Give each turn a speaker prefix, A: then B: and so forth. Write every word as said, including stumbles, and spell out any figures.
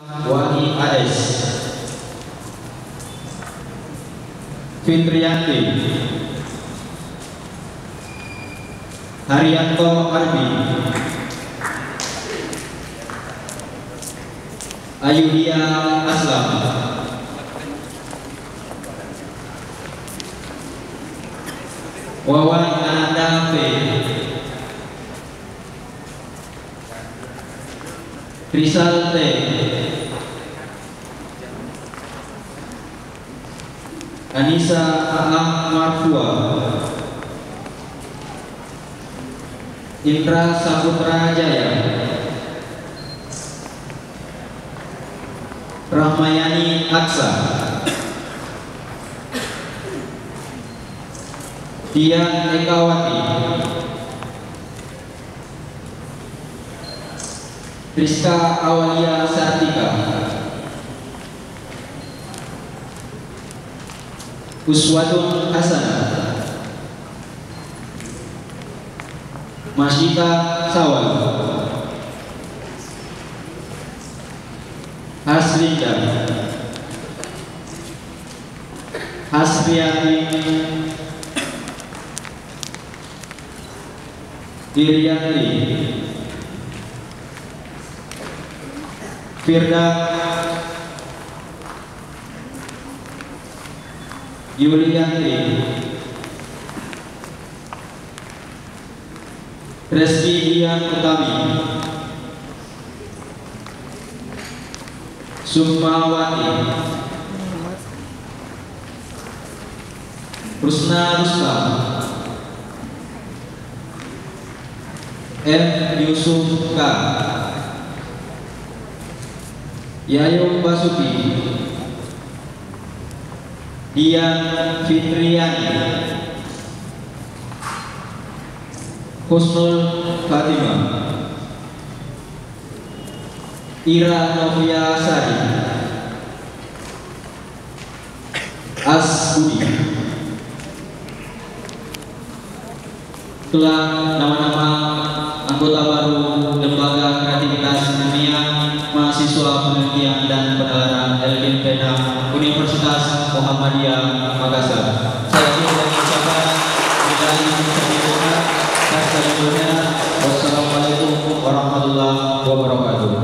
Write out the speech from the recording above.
A: Wani A S, Fitriyanti, Haryanto Arbi, Ayudia Aslam, Wawan Ananda P, Rizal T, Anissa Aam Marfua, Indra Saputra Jaya, Rahmayani Aksa, Dian Ekawati, Rizka Awalia Sartika, Uswatun Hasanah, Masjida Sawal, Haslinda, Hasriati, Irianti, Firda, Yulianti, Reski Dian Utami, Sukmawati, Rusna Rustam, M. Yusuf K, Yayo Basuki, Dian Fitriani, Husnul Fatimah, Ira Novia Sari, As Budi. Itulah nama-nama anggota baru Lembaga Kreativitas Dunia Mahasiswa Penelitian dan Penalaran Elkin-Pena Universitas Muhammadiyah Makassar. Saya ingin mengucapkan dari Wassalamualaikum warahmatullahi wabarakatuh.